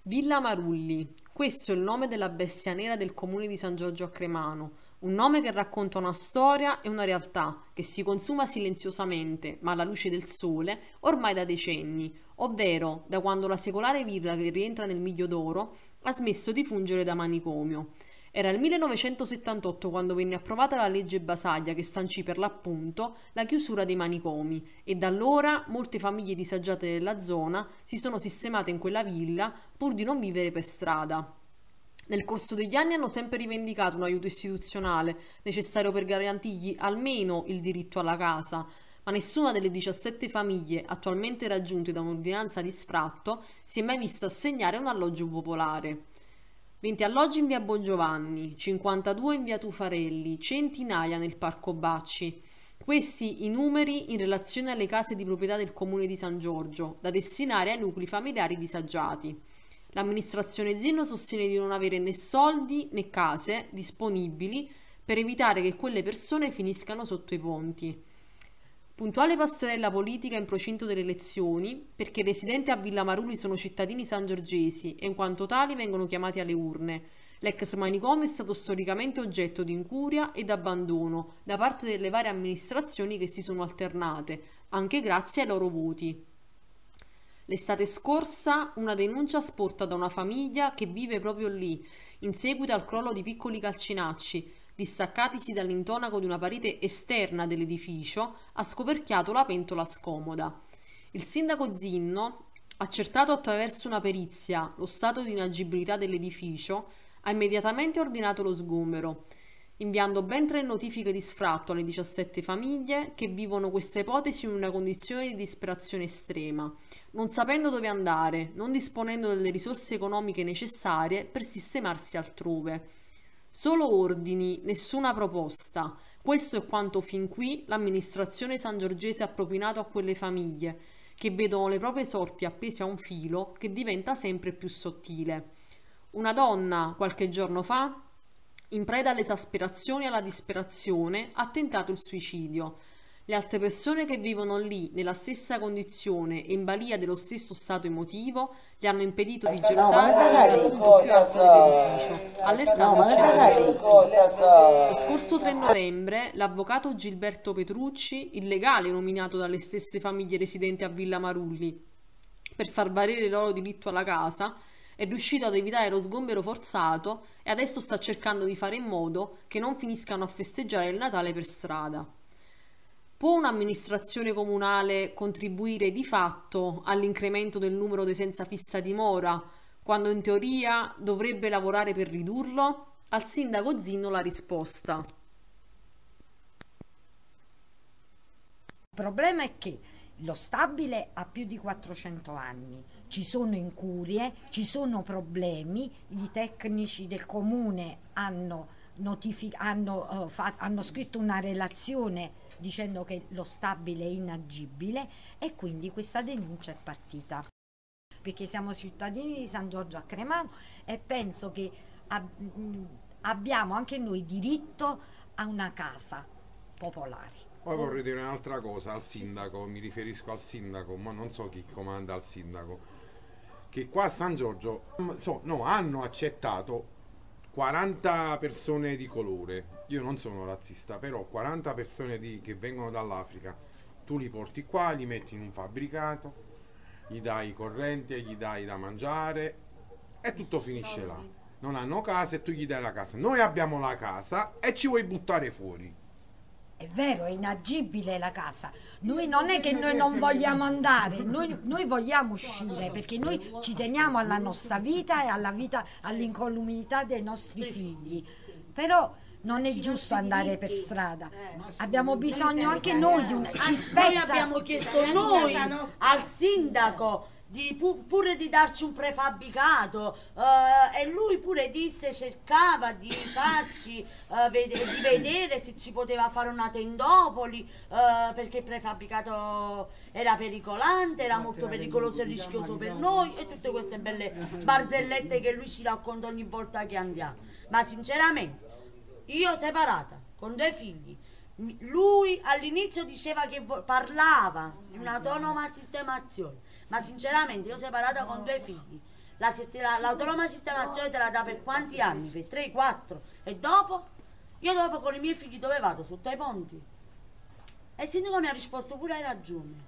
Villa Marulli, questo è il nome della bestia nera del comune di San Giorgio a Cremano, un nome che racconta una storia e una realtà che si consuma silenziosamente, ma alla luce del sole, ormai da decenni, ovvero da quando la secolare villa che rientra nel Miglio d'Oro ha smesso di fungere da manicomio. Era il 1978 quando venne approvata la legge Basaglia che sancì per l'appunto la chiusura dei manicomi e da allora molte famiglie disagiate della zona si sono sistemate in quella villa pur di non vivere per strada. Nel corso degli anni hanno sempre rivendicato un aiuto istituzionale necessario per garantirgli almeno il diritto alla casa, ma nessuna delle 17 famiglie attualmente raggiunte da un'ordinanza di sfratto si è mai vista assegnare un alloggio popolare. 20 alloggi in via Bongiovanni, 52 in via Tufarelli, centinaia nel Parco Bacci. Questi i numeri in relazione alle case di proprietà del comune di San Giorgio, da destinare ai nuclei familiari disagiati. L'amministrazione Zinno sostiene di non avere né soldi né case disponibili per evitare che quelle persone finiscano sotto i ponti. Puntuale passerella politica in procinto delle elezioni, perché i residenti a Villa Marulli sono cittadini sangiorgesi e in quanto tali vengono chiamati alle urne. L'ex manicomio è stato storicamente oggetto di incuria ed abbandono da parte delle varie amministrazioni che si sono alternate, anche grazie ai loro voti. L'estate scorsa una denuncia sporta da una famiglia che vive proprio lì, in seguito al crollo di piccoli calcinacci, distaccatisi dall'intonaco di una parete esterna dell'edificio, ha scoperchiato la pentola scomoda. Il sindaco Zinno, accertato attraverso una perizia lo stato di inagibilità dell'edificio, ha immediatamente ordinato lo sgombero, inviando ben 3 notifiche di sfratto alle 17 famiglie che vivono questa ipotesi in una condizione di disperazione estrema, non sapendo dove andare, non disponendo delle risorse economiche necessarie per sistemarsi altrove. Solo ordini, nessuna proposta. Questo è quanto fin qui l'amministrazione sangiorgese ha propinato a quelle famiglie, che vedono le proprie sorti appese a un filo che diventa sempre più sottile. Una donna, qualche giorno fa, in preda all'esasperazione e alla disperazione, ha tentato il suicidio. Le altre persone che vivono lì nella stessa condizione e in balia dello stesso stato emotivo gli hanno impedito di gettarsi dal punto più alto dell'edificio, allertando il 118. Lo scorso 3 novembre l'avvocato Gilberto Petrucci, il legale nominato dalle stesse famiglie residenti a Villa Marulli per far valere il loro diritto alla casa, è riuscito ad evitare lo sgombero forzato e adesso sta cercando di fare in modo che non finiscano a festeggiare il Natale per strada. Può un'amministrazione comunale contribuire di fatto all'incremento del numero dei senza fissa dimora, quando in teoria dovrebbe lavorare per ridurlo? Al sindaco Zinno la risposta. Il problema è che lo stabile ha più di 400 anni, ci sono incurie, ci sono problemi, i tecnici del comune hanno scritto una relazione dicendo che lo stabile è inagibile e quindi questa denuncia è partita. Perché siamo cittadini di San Giorgio a Cremano e penso che abbiamo anche noi diritto a una casa popolare. Poi vorrei dire un'altra cosa al sindaco, mi riferisco al sindaco, ma non so chi comanda al sindaco, che qua a San Giorgio hanno accettato 40 persone di colore. Io non sono razzista, però 40 persone che vengono dall'Africa, tu li porti qua, li metti in un fabbricato, gli dai corrente, gli dai da mangiare e tutto finisce là. Non hanno casa e tu gli dai la casa. Noi abbiamo la casa e ci vuoi buttare fuori. È vero, è inagibile la casa. Noi non è che noi non vogliamo andare, noi vogliamo uscire perché noi ci teniamo alla nostra vita e alla vita, all'incolumità dei nostri figli. Però non è giusto andare per strada. Abbiamo bisogno anche noi di ci spetta. Noi abbiamo chiesto noi al sindaco pure di darci un prefabbricato e lui pure cercava di farci di vedere se ci poteva fare una tendopoli perché il prefabbricato era pericolante, era molto pericoloso e rischioso per noi e tutte queste belle barzellette che lui ci racconta ogni volta che andiamo. Ma sinceramente io separata con 2 figli, lui all'inizio diceva che parlava di un'autonoma sistemazione, ma sinceramente io separata con 2 figli l'autonoma sistemazione te la dà per quanti anni? Per 3, 4. E dopo? Io dopo con i miei figli dove vado? Sotto ai ponti? E il sindaco mi ha risposto pure hai ragione.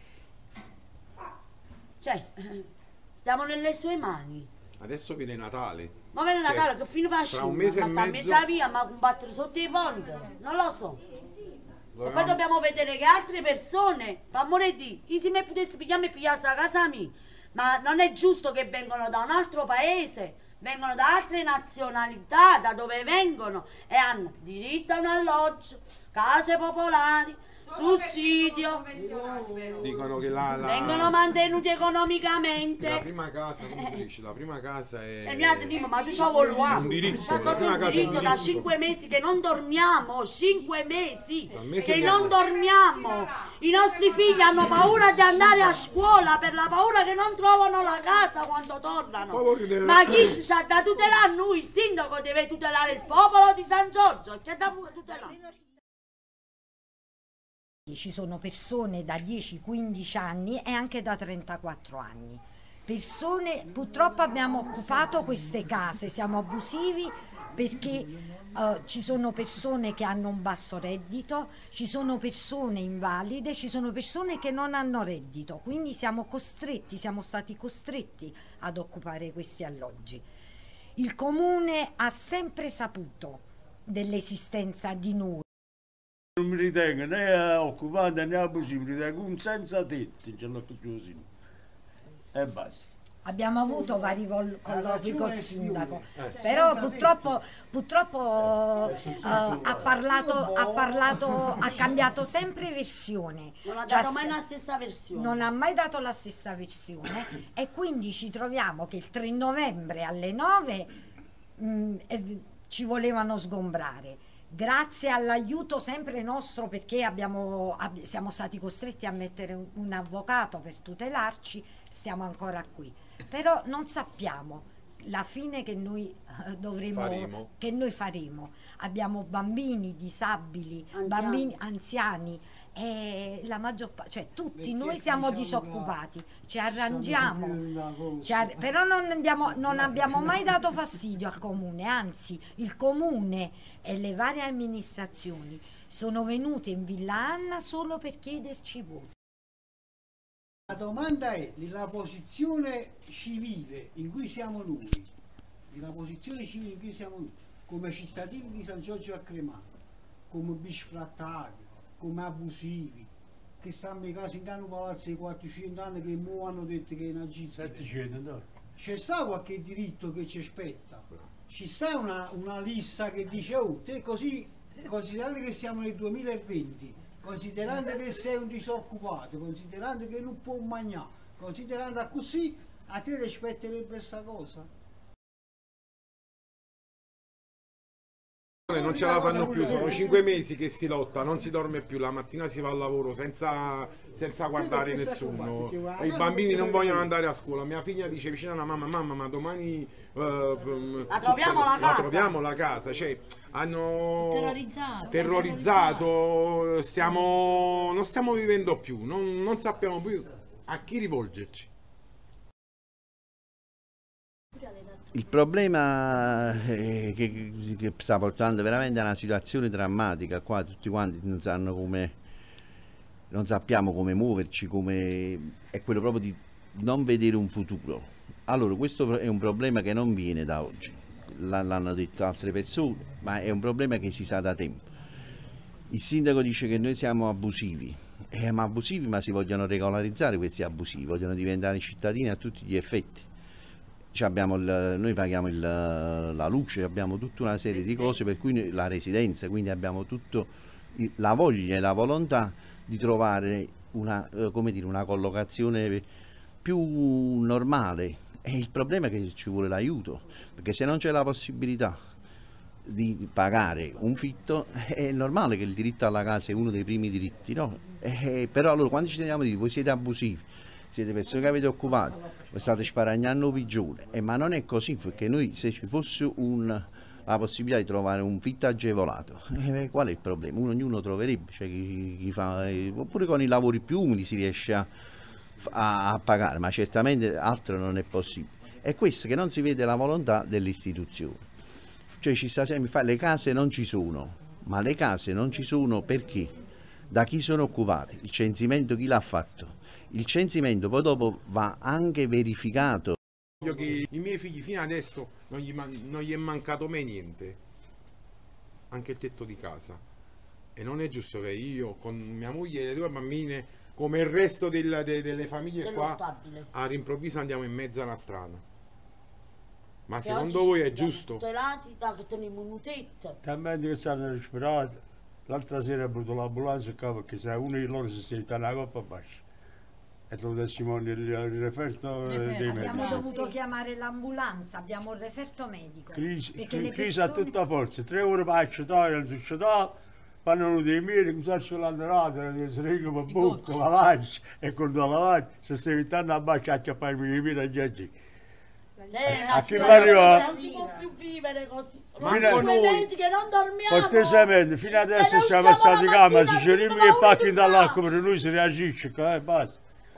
Cioè, stiamo nelle sue mani. Adesso viene Natale. Ma viene Cioè, Natale, che fine faccio? tra un mese Ma e sta a mezzo- mezza via, ma combattere sotto i ponti? Non lo so. E poi Dovevamo- dobbiamo vedere che altre persone, per amore di, se mi potessi pigliare e pigliare a casa mia, ma non è giusto che vengono da un altro paese, vengono da altre nazionalità, da dove vengono e hanno diritto a un alloggio, case popolari, sussidio, Dicono che vengono mantenuti economicamente. la prima casa, come si dice? La prima casa è E mi ha detto, ma tu c'ho voluto. un diritto, C'ho la prima un casa è un diritto da diritto. 5 mesi che non dormiamo, 5 mesi Dal mese che e non mezzo. dormiamo. I nostri figli hanno paura di andare a scuola per la paura che non trovano la casa quando tornano. Poi voglio dire- Ma chi c'ha da tutelare noi? Il sindaco deve tutelare il popolo di San Giorgio. Chi ha da tutelare? Ci sono persone da 10-15 anni e anche da 34 anni. Persone, purtroppo abbiamo occupato queste case, siamo abusivi perché ci sono persone che hanno un basso reddito, ci sono persone invalide, ci sono persone che non hanno reddito, quindi siamo stati costretti ad occupare questi alloggi. Il comune ha sempre saputo dell'esistenza di noi. Non mi ritengo né occupante né abusivo, mi ritengo un senza tetti, ce l'ho così. E basta. Abbiamo avuto vari colloqui col sindaco, però purtroppo ha cambiato sempre versione. Non ha Cioè, dato mai la stessa versione. non ha mai dato la stessa versione e quindi ci troviamo che il 3 novembre alle 9 ci volevano sgombrare. Grazie all'aiuto sempre nostro, perché siamo stati costretti a mettere un avvocato per tutelarci, siamo ancora qui. Però non sappiamo la fine che noi faremo. Abbiamo bambini disabili, bambini anziani e la maggior parte, cioè tutti noi siamo disoccupati, ci arrangiamo, però non abbiamo mai dato fastidio al comune, anzi il comune e le varie amministrazioni sono venute in Villa Anna solo per chiederci voti. La domanda è nella posizione civile in cui siamo noi, come cittadini di San Giorgio a Cremano, come bisfrattati, come abusivi, che stanno in casa in un palazzo di 400 anni che mo hanno detto che è inagibile. 700, no? C'è sta qualche diritto che ci aspetta? Ci sta una lista che dice oh, te così, considerando che siamo nel 2020, considerando che sei un disoccupato, considerando che non può mangiare, considerando così, a te rispetterebbe questa cosa? Non ce la fanno più, sono 5 mesi che si lotta, non si dorme più, la mattina si va al lavoro senza guardare nessuno. E i bambini non vogliono andare a scuola. Mia figlia dice vicino alla mamma, ma domani La troviamo la casa. Cioè, hanno terrorizzato, non stiamo vivendo più, non sappiamo più a chi rivolgerci. Il problema che sta portando veramente a una situazione drammatica qua, tutti quanti non sappiamo come muoverci, è quello proprio di non vedere un futuro. Allora questo è un problema che non viene da oggi, l'hanno detto altre persone, ma è un problema che si sa da tempo. Il sindaco dice che noi siamo abusivi, ma si vogliono regolarizzare questi abusivi, vogliono diventare cittadini a tutti gli effetti. Noi paghiamo la luce, abbiamo tutta una serie di cose, per cui la residenza, quindi abbiamo tutto la voglia e la volontà di trovare una collocazione più normale. E il problema è che ci vuole l'aiuto, perché se non c'è la possibilità di pagare un fitto è normale che il diritto alla casa è uno dei primi diritti, no? Però allora quando ci teniamo a dire voi siete abusivi, siete persone che avete occupato, state sparagnando pigione, ma non è così, perché noi se ci fosse la possibilità di trovare un fitto agevolato, qual è il problema? Ognuno troverebbe, cioè chi fa, oppure con i lavori più umili si riesce a pagare, ma certamente altro non è possibile. È questo che non si vede la volontà dell'istituzione. Cioè ci sta sempre, le case non ci sono, ma le case non ci sono perché? Da chi sono occupate? Il censimento chi l'ha fatto? Il censimento poi dopo va anche verificato. Voglio che i miei figli fino adesso non gli è mancato mai niente, anche il tetto di casa. E non è giusto che io con mia moglie e le 2 bambine, come il resto delle famiglie Dello qua, stabile. all'improvviso andiamo in mezzo alla strada. Ma Che secondo oggi voi ci è vediamo giusto? tutelati, da che teniamo un tetto. Talmente che stanno disperati. L'altra sera ho avuto l'ambulanza qua perché se uno di loro si sente una coppa bassa. E lo testimone il referto dei medici. Abbiamo dovuto chiamare l'ambulanza, abbiamo il referto medico. Crisi, Perché le crisi a persone... tutta forza, 3 ore per accettare, non succede, fanno dei miei, mi sono l'andrata, le siringhe per bocca, lavaggi, e con la lavaggi, se stai evitando a baciare a chiapparmi i miei a giacci. La a che situazione arriva? non si può più vivere così. Sono Manco 2 noi. mesi che non dormiamo. Cortesemente, fino adesso Se ne siamo usciamo stati la calmi, mattina, se ci rimmi abbiamo che pacchi paura. dall'acqua per noi si reagisce, basta.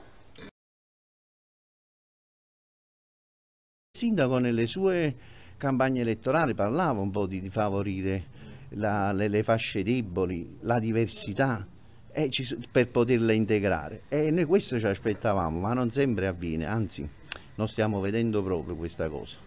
Il sindaco nelle sue campagne elettorali parlava un po' di favorire le fasce deboli, la diversità per poterle integrare. E noi questo ci aspettavamo, ma non sempre avviene, anzi non stiamo vedendo proprio questa cosa.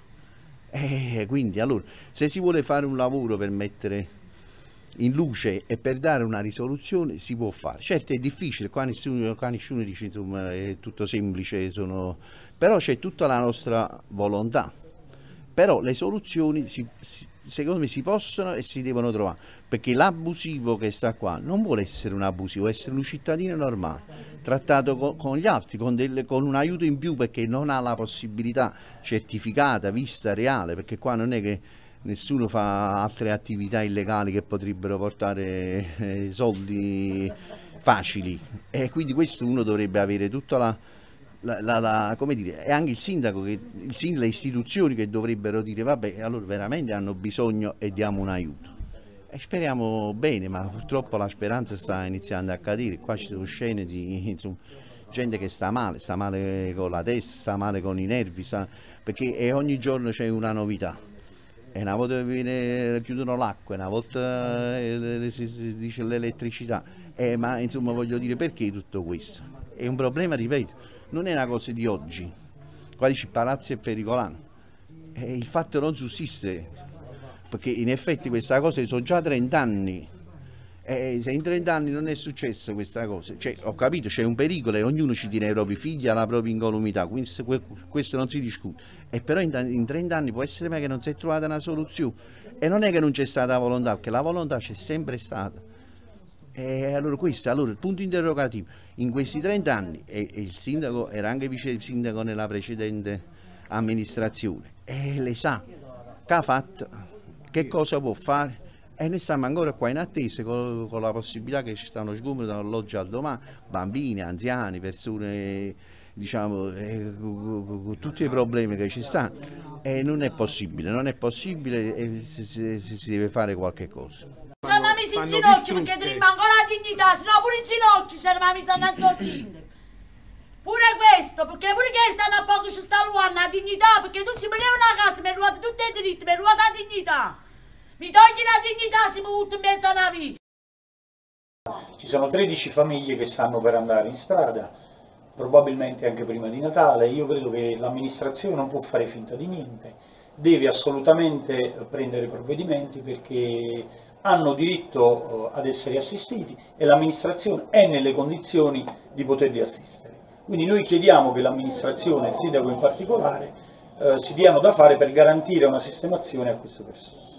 Quindi allora, se si vuole fare un lavoro per mettere in luce e per dare una risoluzione si può fare. Certo è difficile, qua nessuno dice insomma è tutto semplice, però c'è tutta la nostra volontà. Però le soluzioni secondo me si possono e si devono trovare, perché l'abusivo che sta qua non vuole essere un abusivo, vuole essere un cittadino normale, trattato con gli altri, con un aiuto in più, perché non ha la possibilità certificata, vista, reale, perché qua non è che nessuno fa altre attività illegali che potrebbero portare soldi facili, e quindi questo uno dovrebbe avere tutta come dire, è anche il sindaco, le istituzioni che dovrebbero dire vabbè, allora veramente hanno bisogno e diamo un aiuto. E speriamo bene, ma purtroppo la speranza sta iniziando a cadere. Qua ci sono scene di insomma, gente che sta male con la testa, sta male con i nervi, perché ogni giorno c'è una novità. E una volta chiudono l'acqua, una volta si dice l'elettricità, ma insomma voglio dire, perché tutto questo? È un problema, ripeto, non è una cosa di oggi. Qua dice Palazzo è pericolante, il fatto non sussiste, perché in effetti questa cosa sono già 30 anni, se in 30 anni non è successa questa cosa, cioè, ho capito, c'è un pericolo e ognuno ci tiene i propri figli alla propria incolumità, quindi questo non si discute, e però in 30 anni può essere mai che non si è trovata una soluzione, e non è che non c'è stata la volontà, perché la volontà c'è sempre stata. E allora questo, il punto interrogativo, in questi 30 anni, e il sindaco era anche vice sindaco nella precedente amministrazione, e le sa che ha fatto, che cosa può fare, e noi stiamo ancora qua in attesa con la possibilità che ci stanno sgomberi dall'oggi al domani, bambini, anziani, persone, diciamo, con tutti i problemi che ci stanno, e non è possibile, e si deve fare qualche cosa. Siamo messi in ginocchio perché ti rimanga la dignità, sennò pure in ginocchio c'eravamo messi innanzi al sindaco. Pure questo, perché pure che stanno a poco ci sta la dignità, perché tu si mi levi una casa, mi hai rubato tutti i diritti, mi hai rubato la dignità. Mi togli la dignità se mi butto in mezzo a una vita. Ci sono 13 famiglie che stanno per andare in strada, probabilmente anche prima di Natale. Io credo che l'amministrazione non può fare finta di niente, deve assolutamente prendere provvedimenti, perché hanno diritto ad essere assistiti e l'amministrazione è nelle condizioni di poterli assistere. Quindi noi chiediamo che l'amministrazione, il sindaco in particolare, si diano da fare per garantire una sistemazione a queste persone.